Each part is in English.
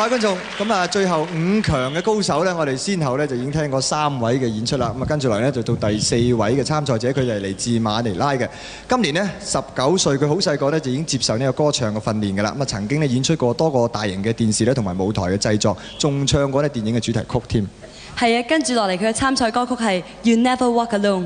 各位觀眾，咁啊，最後5強嘅高手咧，我哋先後咧就已經聽過3位嘅演出啦。咁啊，跟住嚟咧就到第4位嘅參賽者，佢就係嚟自馬尼拉嘅。今年咧19歲，佢好細個咧就已經接受呢個歌唱嘅訓練㗎啦。咁啊，曾經咧演出過多個大型嘅電視咧同埋舞台嘅製作，仲唱過咧電影嘅主題曲添。 係啊，跟住落嚟佢嘅參賽歌曲係《You Never Walk Alone》。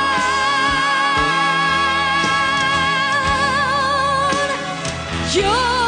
You're